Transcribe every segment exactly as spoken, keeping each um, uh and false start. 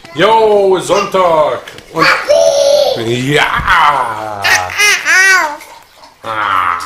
Jo, Sonntag. Und ja. Ah.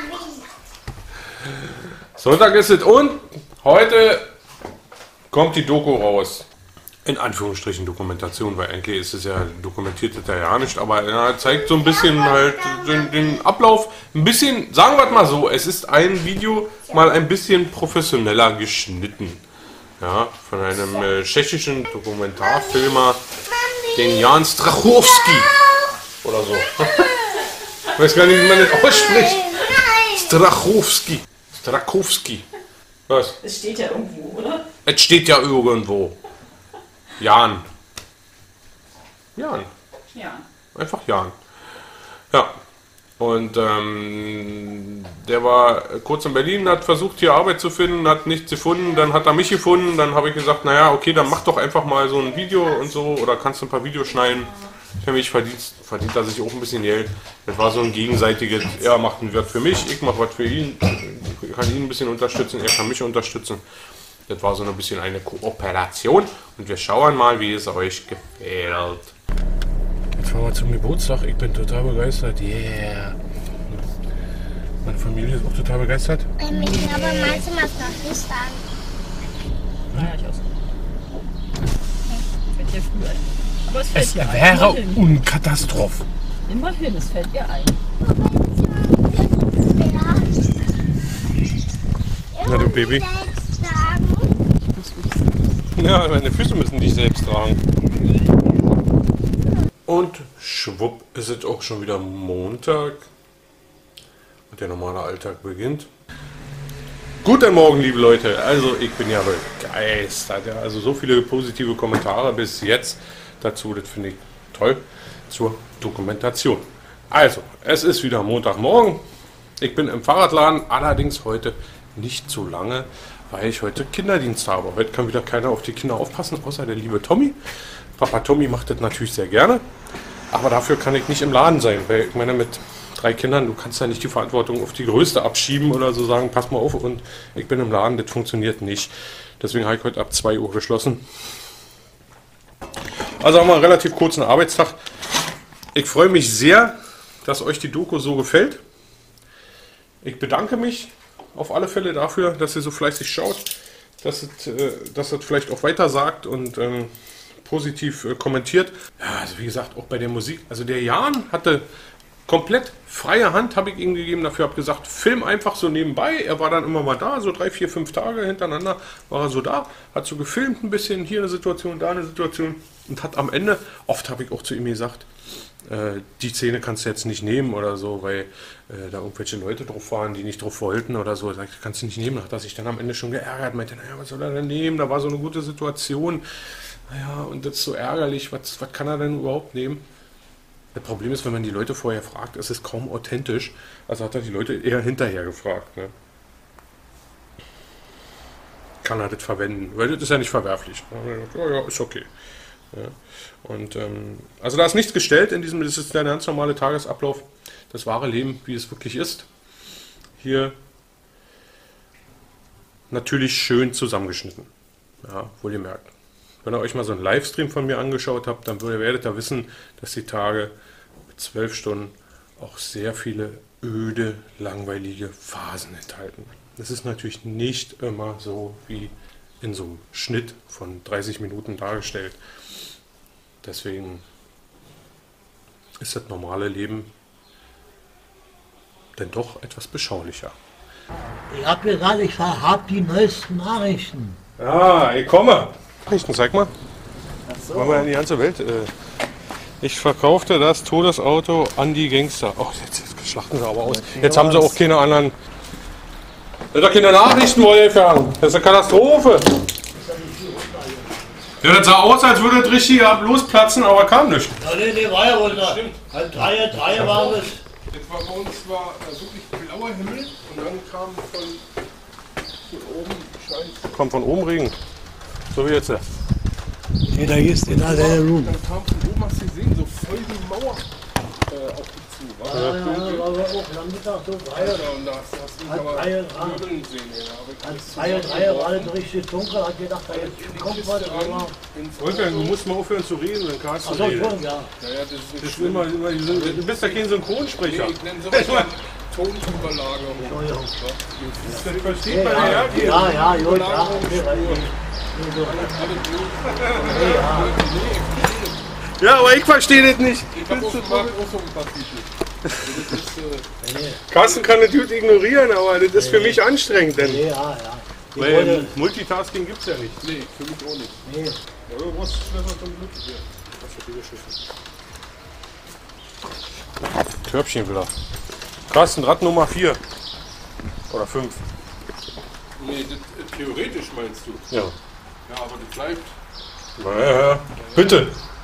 Sonntag ist es und heute kommt die Doku raus. In Anführungsstrichen Dokumentation, weil eigentlich ist es ja dokumentiert ist ja nicht, aber er zeigt so ein bisschen halt den, den Ablauf. Ein bisschen, sagen wir es mal so, es ist ein Video mal ein bisschen professioneller geschnitten. Ja, von einem äh, tschechischen Dokumentarfilmer, den Jan Strachowski oder so. Ich weiß gar nicht, wie man das ausspricht. Strachowski. Strachowski. Was? Es steht ja irgendwo, oder? Es steht ja irgendwo. Jan. Jan. Ja. Einfach Jan. Ja. Und ähm, der war kurz in Berlin, hat versucht hier Arbeit zu finden, hat nichts gefunden, dann hat er mich gefunden, dann habe ich gesagt, naja, okay, dann mach doch einfach mal so ein Video und so, oder kannst du ein paar Videos schneiden. Für mich verdient, verdient er sich auch ein bisschen Geld. Das war so ein gegenseitiges, er macht ein Wert für mich, ich mache was für ihn, ich kann ihn ein bisschen unterstützen, er kann mich unterstützen. Das war so ein bisschen eine Kooperation und wir schauen mal, wie es euch gefällt. Jetzt fahren wir zum Geburtstag, ich bin total begeistert, yeah. Meine Familie ist auch total begeistert. Ähm, ich glaube, meinst du was noch nicht sagen? Naja, ich auch so. Fällt dir früh ein. Aber es fällt Es dir ein. wäre Immerhin. Unkatastrophe. Immerhin, es fällt dir ein. Na du Baby. Ja, meine Füße müssen dich selbst tragen. Und schwupp ist es auch schon wieder Montag. Und der normale Alltag beginnt. Guten Morgen, liebe Leute. Also ich bin ja begeistert. Ja. Also so viele positive Kommentare bis jetzt dazu. Das finde ich toll zur Dokumentation. Also, es ist wieder Montagmorgen. Ich bin im Fahrradladen, allerdings heute nicht so lange, weil ich heute Kinderdienst habe. Heute kann wieder keiner auf die Kinder aufpassen, außer der liebe Tommy. Papa Tommy macht das natürlich sehr gerne, aber dafür kann ich nicht im Laden sein, weil ich meine, mit drei Kindern, du kannst ja nicht die Verantwortung auf die Größte abschieben oder so sagen, pass mal auf und ich bin im Laden, das funktioniert nicht. Deswegen habe ich heute ab zwei Uhr geschlossen. Also haben wir einen relativ kurzen Arbeitstag. Ich freue mich sehr, dass euch die Doku so gefällt. Ich bedanke mich auf alle Fälle dafür, dass ihr so fleißig schaut, dass es, äh, dass es vielleicht auch weiter sagt und ähm, positiv äh, kommentiert. Ja, also wie gesagt, auch bei der Musik. Also der Jan hatte komplett freie Hand, habe ich ihm gegeben. Dafür habe ich gesagt, film einfach so nebenbei. Er war dann immer mal da, so drei, vier, fünf Tage hintereinander war er so da, hat so gefilmt ein bisschen, hier eine Situation, da eine Situation und hat am Ende, oft habe ich auch zu ihm gesagt, äh, die Szene kannst du jetzt nicht nehmen oder so, weil äh, da irgendwelche Leute drauf waren, die nicht drauf wollten oder so. Sagt, kannst du nicht nehmen. Hat er sich dann am Ende schon geärgert, meinte, naja, was soll er denn nehmen? Da war so eine gute Situation. Naja, und das ist so ärgerlich, was, was kann er denn überhaupt nehmen? Das Problem ist, wenn man die Leute vorher fragt, ist es kaum authentisch. Also hat er die Leute eher hinterher gefragt. Ne? Kann er das verwenden? Weil das ist ja nicht verwerflich. Ja, ja, ist okay. Ja. Und ähm, also da ist nichts gestellt in diesem, das ist der ganz normale Tagesablauf, das wahre Leben, wie es wirklich ist. Hier natürlich schön zusammengeschnitten. Ja, wohlgemerkt. Wenn ihr euch mal so einen Livestream von mir angeschaut habt, dann werdet ihr wissen, dass die Tage mit zwölf Stunden auch sehr viele öde, langweilige Phasen enthalten. Das ist natürlich nicht immer so wie in so einem Schnitt von dreißig Minuten dargestellt. Deswegen ist das normale Leben denn doch etwas beschaulicher. Ich hab gesagt, ich habe die neuesten Nachrichten. Ah, ich komme. Nachrichten, zeig mal. Ach so. Wollen wir in die ganze Welt. Äh, ich verkaufte das Todesauto an die Gangster. Oh, jetzt, jetzt schlachten sie aber aus. Okay, Jetzt haben sie was? auch keine anderen. Das ist doch keine Nachrichten, Wolfgang. Das ist eine Katastrophe. Ja, das sah aus, als würde das richtig losplatzen, aber kam nicht. Ja, nee, nee, war ja wohl da. Halb drei, drei war es. Jetzt war bei uns war wirklich blauer Himmel und dann kam von, von oben Schein. Kommt von oben Regen. So wie jetzt. Jeder ist in all seine Ruhe. Dann kam von oben, hast du gesehen, so voll die Mauer. äh, auf dich zu. Was? Ja, ja, ja, war aber auch Nachmittag so drei Ja, oder und da hast, hast du mich Halb aber drei Grad. Möbeln sehen. Ja, aber ich als zwei und drei war das richtig dunkel, hat gedacht, da jetzt kommt was, aber. Wolfgang, du musst mal aufhören zu reden, dann kannst du Achso, reden. schon, ja. Naja, das ist, das ist immer, immer, du bist ja kein Synchronsprecher. Nee, ich nenne sowas Tonüberlagerung. Entschuldigung. Das versteht Ja, man ja, ja. ja, ja, gut, ja. Okay, weil ich- Nee, ja. Ja, aber ich verstehe das nicht. Ich habe auch schon mal auch so ein paar Titel. Das ist, äh, Carsten kann das gut ignorieren, aber das ist für mich anstrengend. Denn, Nee, ja, ja. Ich weil wollte, Multitasking gibt es ja nicht. nee, für mich auch nicht. nee, Ja, du brauchst Schlösser zum Glück. Ja, das hat die Schüssel. Körbchen wieder. Carsten, Rad Nummer vier. Oder fünf. Nee, das, äh, theoretisch meinst du. Ja. Ja, aber das bleibt. Naja, bitte.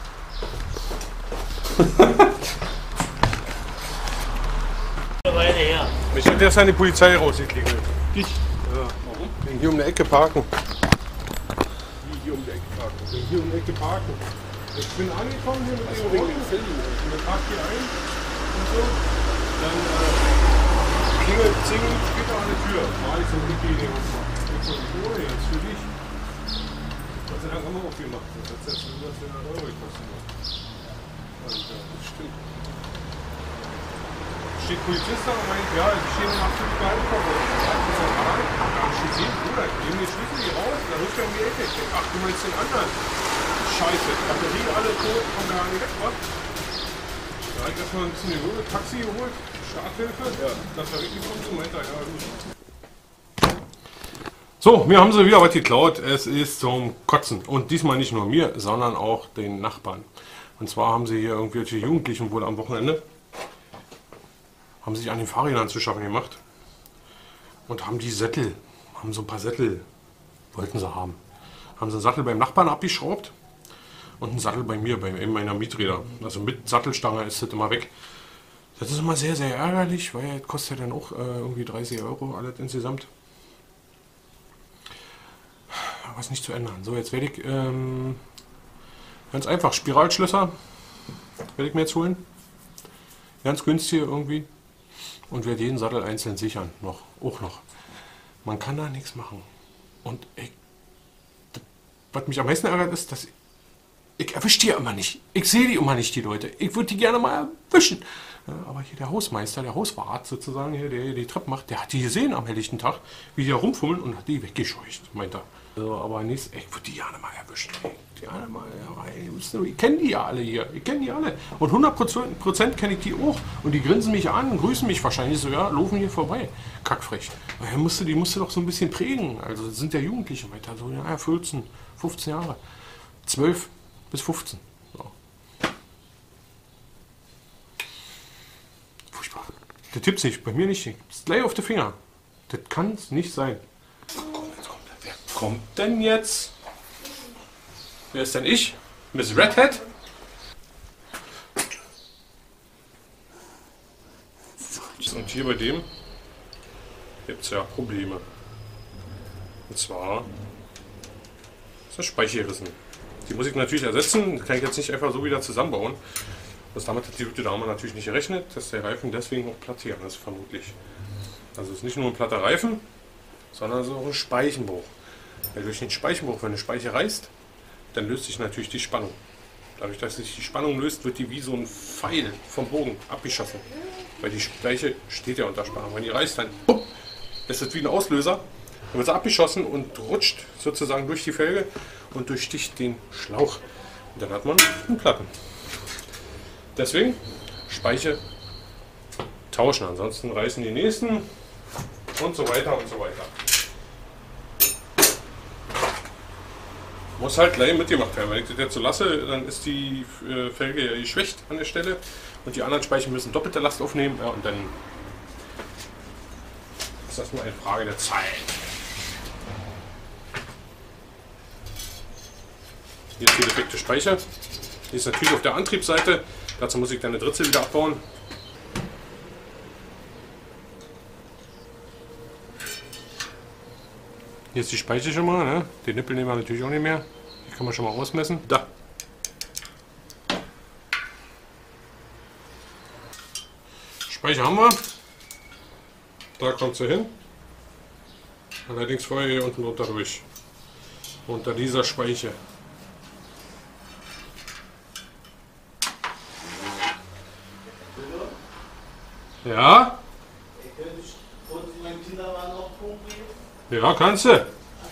eine Weile her. Mich hat erst eine Polizei rausgeklingelt. Dich? Ja. Warum? Wegen hier um die Ecke parken. Wie hier um die Ecke parken. Wegen hier um die Ecke parken. Ich bin angekommen hier mit dem Wegen Auto. dem Film. Und dann parkt hier ein und so. Dann äh, klingelt zehn Minuten später an der Tür. War ich so irgendwie in den Ich so, oh, jetzt für dich. Gott sei Dank haben wir aufgemacht. Das hat jetzt über zweihundert Euro gekostet. Und äh, das stimmt. Steht Polizist da und meint, ja, die stehen nach fünf gehalten vor. Ja, das ist ja wahr. Da hab ich gesehen, Bruder, ich nehme den Schlüssel hier raus, da ruft er um die Ecke. Ich denke, ach, du meinst den anderen. Scheiße, Batterie alle tot, kommt gar nicht weg, was? Da hab ich erstmal ein bisschen geholt, Taxi geholt, Starthilfe. Ja. Das war wirklich kommt, so meint er, ja, gut. So, mir haben sie wieder was geklaut. Es ist zum Kotzen. Und diesmal nicht nur mir, sondern auch den Nachbarn. Und zwar haben sie hier irgendwelche Jugendlichen wohl am Wochenende haben sich an den Fahrrädern zu schaffen gemacht und haben die Sättel, haben so ein paar Sättel, wollten sie haben. Haben sie einen Sattel beim Nachbarn abgeschraubt und einen Sattel bei mir, bei einem meiner Mieträder. Also mit Sattelstange ist das immer weg. Das ist immer sehr, sehr ärgerlich, weil das kostet ja dann auch äh, irgendwie dreißig Euro alles insgesamt. Aber ist nicht zu ändern. So, jetzt werde ich ähm, ganz einfach Spiralschlösser werde ich mir jetzt holen. Ganz günstig irgendwie. Und werde jeden Sattel einzeln sichern. Noch, auch noch. Man kann da nichts machen. Und ich, was mich am meisten ärgert ist, dass ich, ich erwische die ja immer nicht. Ich sehe die immer nicht, die Leute. Ich würde die gerne mal erwischen. Ja, aber hier der Hausmeister, der Hauswart sozusagen, hier, der die Treppe macht, der hat die gesehen am helllichten Tag, wie die da rumfummeln und hat die weggescheucht, meint er. So, aber nichts, ich würde die gerne mal erwischen. Die gerne mal, ja, ich kenne die ja alle hier, ich kenne die alle. Und hundert Prozent kenne ich die auch. Und die grinsen mich an, grüßen mich wahrscheinlich so, ja, laufen hier vorbei. Kackfrech. Weil musste, die musste doch so ein bisschen prägen. Also das sind ja Jugendliche weiter, so ja, vierzehn, fünfzehn Jahre. zwölf bis fünfzehn. So. Furchtbar. Der tippt's nicht, bei mir nicht. Das ist gleich auf den Finger. Das kann es nicht sein. Komm, jetzt kommt er. Wer kommt denn jetzt? Wer ist denn ich? Miss Redhead? Und hier bei dem gibt es ja Probleme. Und zwar ist das Speicher gerissen. Die muss ich natürlich ersetzen, kann ich jetzt nicht einfach so wieder zusammenbauen. Das damit hat die gute Dame natürlich nicht gerechnet, dass der Reifen deswegen auch platt hier ist, vermutlich. Also es ist nicht nur ein platter Reifen, sondern es ist auch ein Speichenbruch. Weil durch den Speichenbruch, wenn eine Speiche reißt, dann löst sich natürlich die Spannung. Dadurch, dass sich die Spannung löst, wird die wie so ein Pfeil vom Bogen abgeschossen. Weil die Speiche steht ja unter Spannung. Wenn die reißt, dann bupp, ist das wie ein Auslöser. Dann wird sie abgeschossen und rutscht sozusagen durch die Felge und durchsticht den Schlauch. Und dann hat man einen Platten. Deswegen Speiche tauschen, ansonsten reißen die nächsten und so weiter und so weiter. Muss halt gleich mitgemacht werden. Wenn ich das jetzt so lasse, dann ist die äh, Felge ja geschwächt an der Stelle und die anderen Speichen müssen doppelte Last aufnehmen, ja, und dann ist das nur eine Frage der Zeit. Hier ist die defekte Speicher. Die ist natürlich auf der Antriebsseite. Dazu muss ich dann eine Dritzel wieder abbauen. Hier ist die Speiche schon mal, ne? Den Nippel nehmen wir natürlich auch nicht mehr. Die kann man schon mal ausmessen. Da. Speicher haben wir. Da kommt sie hin. Allerdings vorher hier unten drunter durch. Unter dieser Speiche. Ja? Ja, kannst du.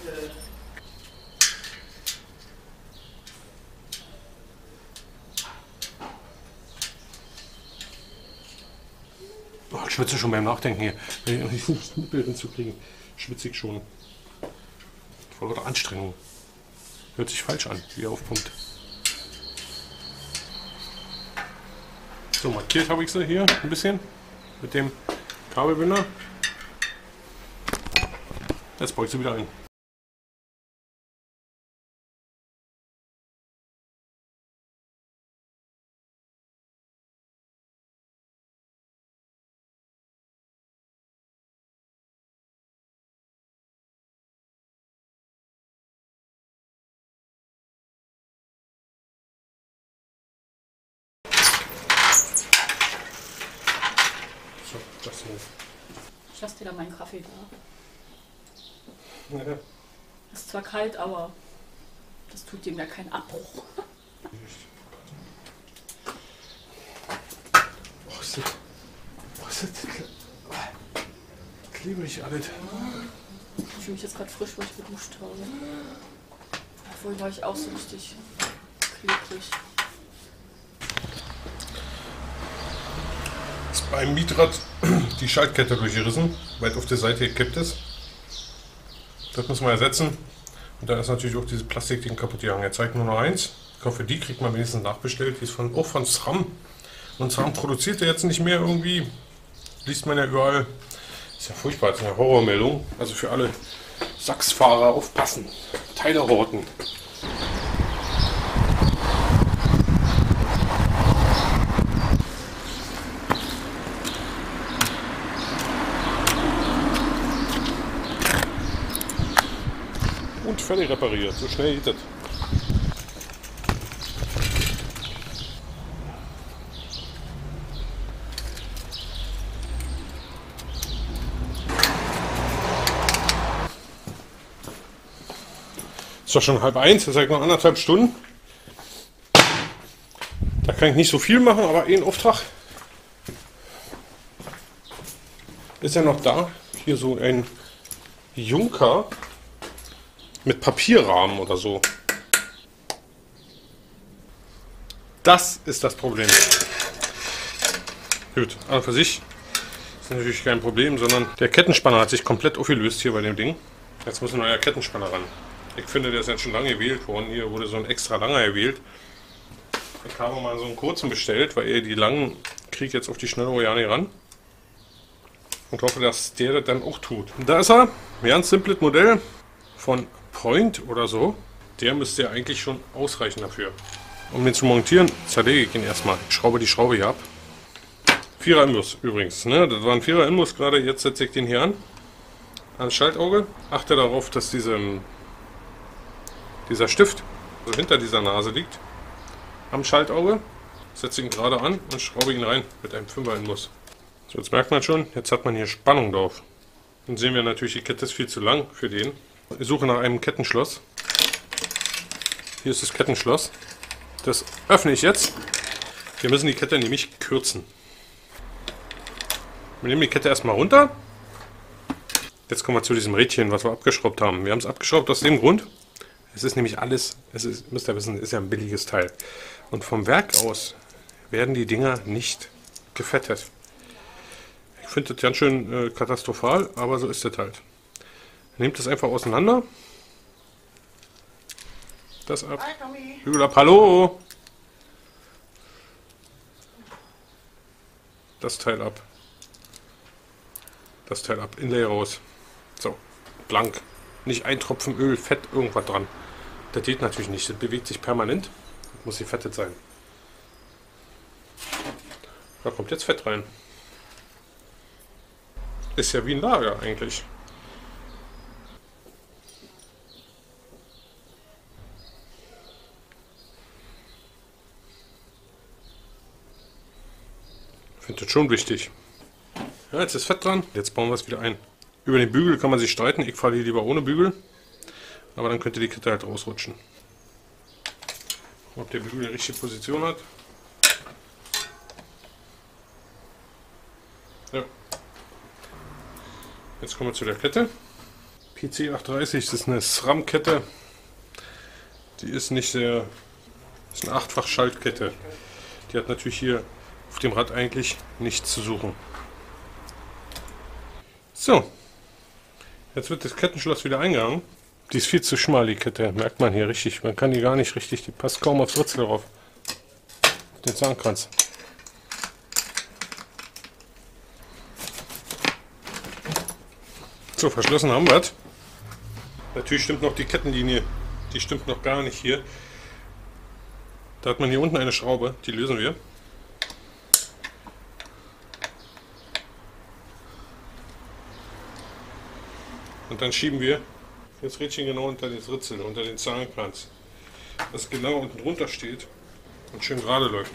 Oh, ich schwitze schon beim Nachdenken hier. Ich versuche das Bild hinzukriegen. Schwitze ich schon. Vor lauter Anstrengung. Hört sich falsch an, wie auf Punkt. So, markiert habe ich sie hier ein bisschen mit dem Kabelbinder. Jetzt baue ich sie wieder ein. So, das hier. Ich lasse dir da meinen Kaffee da. Ja. Ist zwar kalt, aber das tut dem ja keinen Abbruch. Oh, ist das, oh, ist das klebrig alles. Ich fühle mich jetzt gerade frisch, weil ich geduscht habe. Vorhin war ich auch so richtig klebrig. Ist beim Mietrad die Schaltkette durchgerissen, weit auf der Seite gekippt ist. Das müssen wir ersetzen. Und dann ist natürlich auch diese Plastikding kaputt gegangen. Er zeigt nur noch eins. Ich hoffe, die kriegt man wenigstens nachbestellt. Die ist von, auch von SRAM. Und SRAM produziert er jetzt nicht mehr irgendwie. Liest man ja überall. Ist ja furchtbar, das ist eine Horrormeldung. Also für alle Sachsfahrer aufpassen. Teile horten. Und fertig repariert. So schnell geht das. Ist doch schon halb eins, das ist noch anderthalb Stunden. Da kann ich nicht so viel machen, aber ein Auftrag ist ja noch da. Hier so ein Junker mit Papierrahmen oder so. Das ist das Problem. Gut, an und für sich ist natürlich kein Problem, sondern der Kettenspanner hat sich komplett aufgelöst hier bei dem Ding. Jetzt muss ein neuer Kettenspanner ran. Ich finde, der ist jetzt schon lange gewählt worden. Hier wurde so ein extra langer gewählt. Ich habe mal so einen kurzen bestellt, weil er die langen kriegt jetzt auf die schnellere ja nicht ran. Und hoffe, dass der das dann auch tut. Da ist er. Ein ganz simples Modell von Point oder so. Der müsste ja eigentlich schon ausreichen dafür. Um den zu montieren, zerlege ich ihn erstmal. Ich schraube die Schraube hier ab. Vierer Imbus übrigens. Ne? Das war ein Vierer Imbus gerade. Jetzt setze ich den hier an. Ans Schaltauge. Achte darauf, dass diese, dieser Stift also hinter dieser Nase liegt. Am Schaltauge. Setze ihn gerade an und schraube ihn rein mit einem Fünfer Imbus. So, jetzt merkt man schon, jetzt hat man hier Spannung drauf. Dann sehen wir natürlich, die Kette ist viel zu lang für den. Ich suche nach einem Kettenschloss. Hier ist das Kettenschloss. Das öffne ich jetzt. Wir müssen die Kette nämlich kürzen. Wir nehmen die Kette erstmal runter. Jetzt kommen wir zu diesem Rädchen, was wir abgeschraubt haben. Wir haben es abgeschraubt aus dem Grund. Es ist nämlich alles, es ist, müsst ihr wissen, ist ja ein billiges Teil. Und vom Werk aus werden die Dinger nicht gefettet. Ich finde das ganz schön äh, katastrophal, aber so ist das halt. Nehmt das einfach auseinander. Das ab. Hügel ab. Hallo! Das Teil ab. Das Teil ab. Inlay raus. So. Blank. Nicht ein Tropfen Öl, Fett, irgendwas dran. Das geht natürlich nicht. Das bewegt sich permanent. Das muss gefettet sein. Da kommt jetzt Fett rein. Ist ja wie ein Lager eigentlich. Ich finde das schon wichtig. Ja, jetzt ist Fett dran. Jetzt bauen wir es wieder ein. Über den Bügel kann man sich streiten. Ich fahre hier lieber ohne Bügel. Aber dann könnte die Kette halt rausrutschen. Ob der Bügel die richtige Position hat. Ja. Jetzt kommen wir zu der Kette. P C achthundertdreißig, das ist eine SRAM-Kette. Die ist nicht sehr... Das ist eine achtfach Schaltkette. Die hat natürlich hier auf dem Rad eigentlich nichts zu suchen. So. Jetzt wird das Kettenschloss wieder eingehangen. Die ist viel zu schmal, die Kette. Merkt man hier richtig. Man kann die gar nicht richtig. Die passt kaum aufs Ritzel drauf. Auf den Zahnkranz. So, verschlossen haben wir es. Natürlich stimmt noch die Kettenlinie. Die stimmt noch gar nicht hier. Da hat man hier unten eine Schraube. Die lösen wir. Und dann schieben wir das Rädchen genau unter das Ritzel, unter den Zahnkranz. Dass es genau unten drunter steht und schön gerade läuft.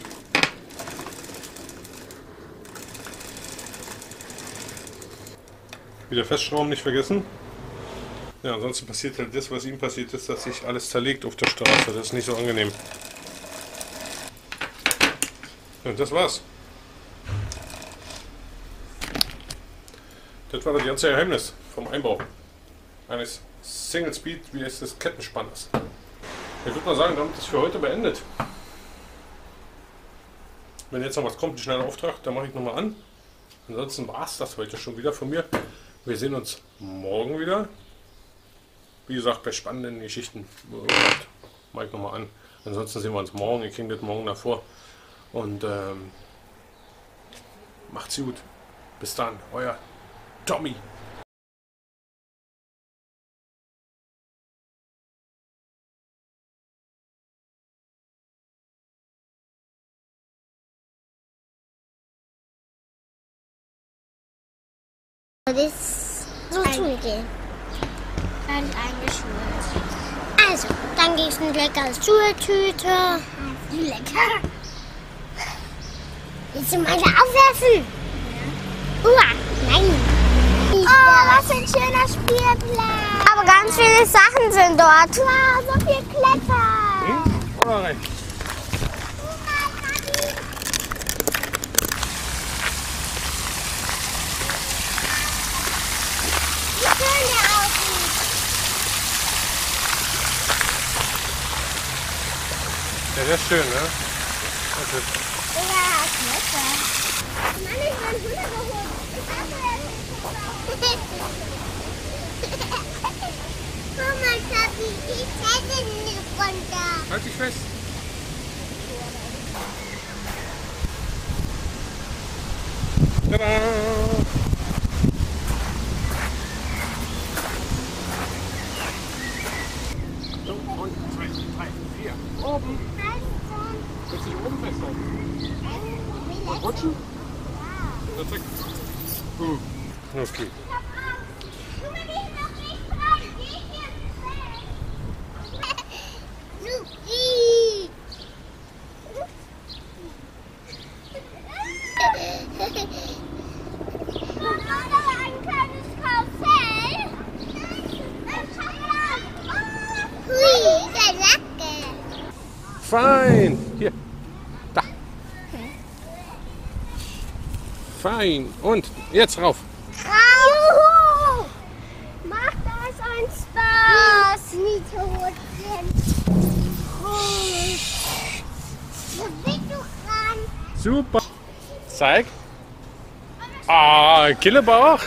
Wieder festschrauben, nicht vergessen. Ja, ansonsten passiert halt das, was ihm passiert ist, dass sich alles zerlegt auf der Straße. Das ist nicht so angenehm. Und das war's. Das war das ganze Geheimnis vom Einbau eines Single Speed, wie heißt das, Kettenspanners. Ich würde mal sagen, damit ist für heute beendet. Wenn jetzt noch was kommt, ein schneller Auftrag, dann mache ich nochmal an. Ansonsten war es das heute schon wieder von mir. Wir sehen uns morgen wieder. Wie gesagt, bei spannenden Geschichten mache ich nochmal an. Ansonsten sehen wir uns morgen. Ich kriege das morgen davor. Und ähm, macht's gut. Bis dann, euer Tommy. Das so zugehen. Dann eingeschmiert. Also, dann gibt es eine leckere Schultüte. Wie lecker. Willst du mal da aufwerfen? Ja. Uah, nein. Oh, was ein schöner Spielplatz. Aber ganz viele Sachen sind dort. Wow, so viel Klettern. Hm? Oder rein? Ja, sehr schön, ne? Okay. Ja, Kletter. Mann, ich bin Hühner geholt. Guck mal, Kapi, ich hätte nicht runter. Halt dich fest. Tada! So, und zwei, drei, vier. Oben. Willst du dich oben festhalten? Und rutschen? Ja. Zack. Hm. Okay. Fein. Hier. Da. Fein. Und jetzt rauf. Juhu! Macht das einen Spaß? Nicht rutschen. Wo bist du dran? Super. Zeig. Ah, Killebauch.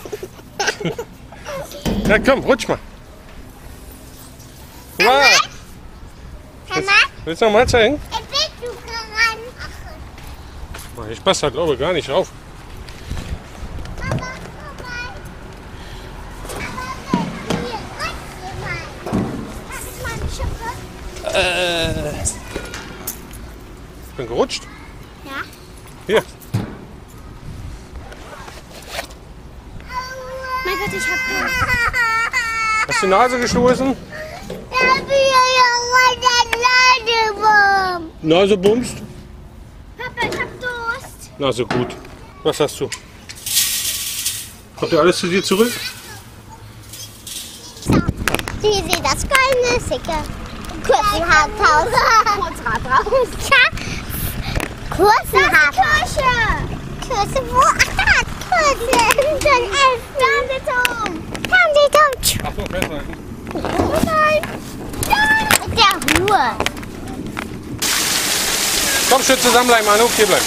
Na komm, rutsch mal. Wow. Mama, Willst du noch mal zeigen? ich bin du dran. Ach, Ich passe da glaube ich gar nicht rauf. Mama, komm mal. Mama, hier, rutsch mal. Das ist meine Schippe. Äh. Ich bin gerutscht. Ja. Hier. Mein Gott, ich hab Durst. Hast du die Nase gestoßen? Da bin ich ja Ladewurm. Nase bumst. Papa, ich hab Durst. Na so gut. Was hast du? Kommt ihr alles zu dir zurück? Hier seht das goldene, schicke Kurzenhaarhaus. Kurzrathaus. Kurzenhaarhaus. Kurze, wo? Ach, da, Kurze. Dann elf. Fernsehturm. Fernsehturm. Ach so, festhalten. Nein. Mit der Ruhe. Komm, schön zusammenbleiben, Manu. Hier bleiben.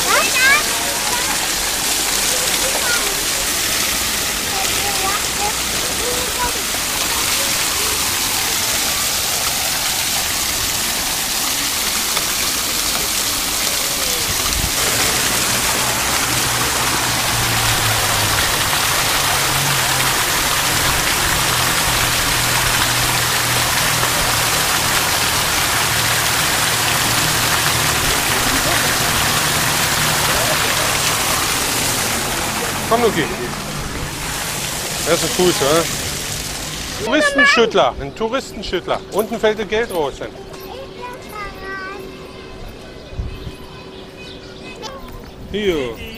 Komm, Luki. Das ist ein Fuß, oder? Touristenschüttler. Ein Touristenschüttler. Unten fällt das Geld raus. Hin. Hier.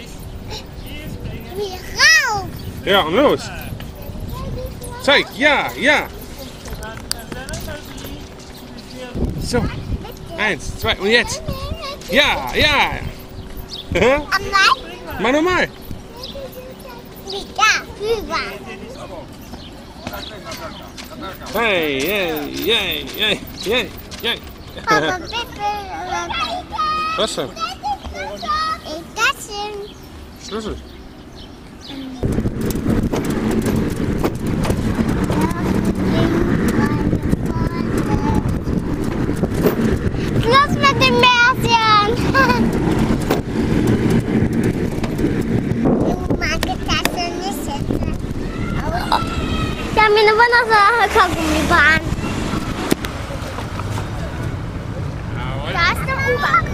Wie rauf. Ja, und los. Zeig. Ja, ja. So. Eins, zwei und jetzt. Ja, ja. Am Leib. Mal nochmal. Wie da. Rüber. Hey, hey, hey, hey, hey, hey. Aber bitte. Was denn? Ist das denn? Schlüssel. Schluss mit dem Märchen. Ich mag das nicht jetzt. Wir haben hier eine wunderbare Kaugummibahn. Da ist eine U-Bahn.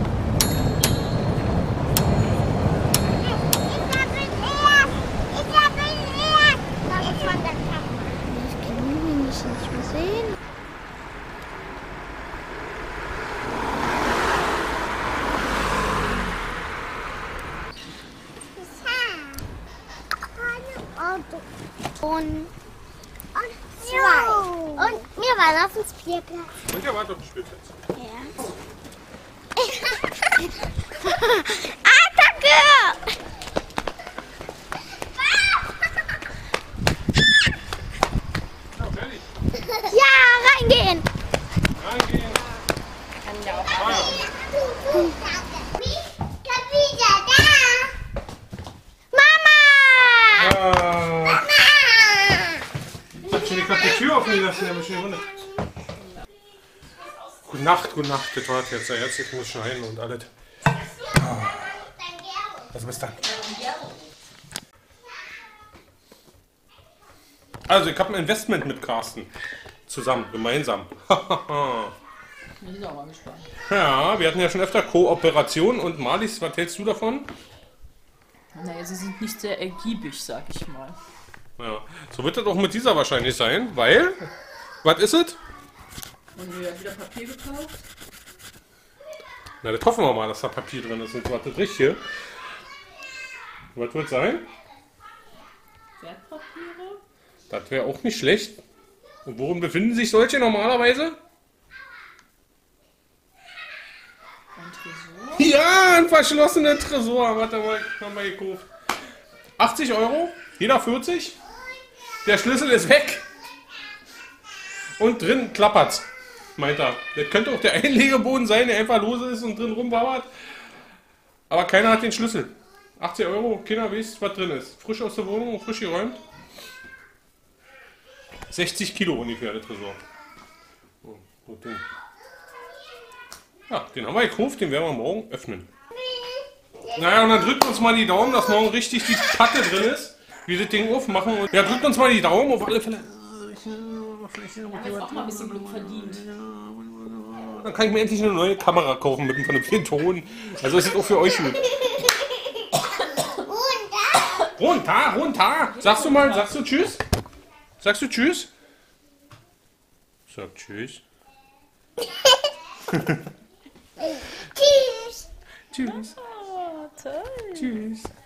Ich hab ihn erst. Das ist von der Karte. Ich kann ihn nicht mehr sehen. Und, und zwei. Und mir war auf dem Spielplatz. Und ja, warte auf den Spielplatz. Ja. Attacke! Ja, reingehen! Reingehen. Mama! Ah, ich hab schon die kaputte Tür offen gelassen, der mich schon gewundert. Gute Nacht, gute Nacht. Das war jetzt. Jetzt ich muss schneiden und alles. Also bis dann. Also ich habe ein Investment mit Carsten. Zusammen, gemeinsam. Ich bin auch mal gespannt. Ja, wir hatten ja schon öfter Kooperation und Marlies, was hältst du davon? Naja, sie sind nicht sehr ergiebig, sag ich mal. Ja, so wird das auch mit dieser wahrscheinlich sein, weil, was ist es? Und wir haben wieder Papier gekauft. Na, das hoffen wir mal, dass da Papier drin ist und was das Richtige. Was wird sein? Wertpapiere. Das wäre auch nicht schlecht. Und worin befinden sich solche normalerweise? Ein Tresor. Ja, ein verschlossener Tresor. Warte mal, haben wir gekauft. achtzig Euro, jeder vierzig. Der Schlüssel ist weg. Und drin klappert's, meint er. Das könnte auch der Einlegeboden sein, der einfach lose ist und drin rumbauert. Aber keiner hat den Schlüssel. achtzig Euro, keiner weiß, was drin ist. Frisch aus der Wohnung, frisch geräumt. sechzig Kilo ungefähr, der Tresor. So, gut Ding. Ja, den haben wir gekauft, den werden wir morgen öffnen. Naja, und dann drückt uns mal die Daumen, dass morgen richtig die Patte drin ist. Wie das Ding aufmachen. Und ja, drückt uns mal die Daumen auf alle Fälle. Ich habe jetzt auch mal ein bisschen Glück verdient. Dann kann ich mir endlich eine neue Kamera kaufen mit einem vernünftigen Ton. Also ist das auch für euch gut. Runter, runter. Sagst du mal, sagst du Tschüss? Sagst du Tschüss? Sag Tschüss. Tschüss. Tschüss. Oh, toll. Tschüss.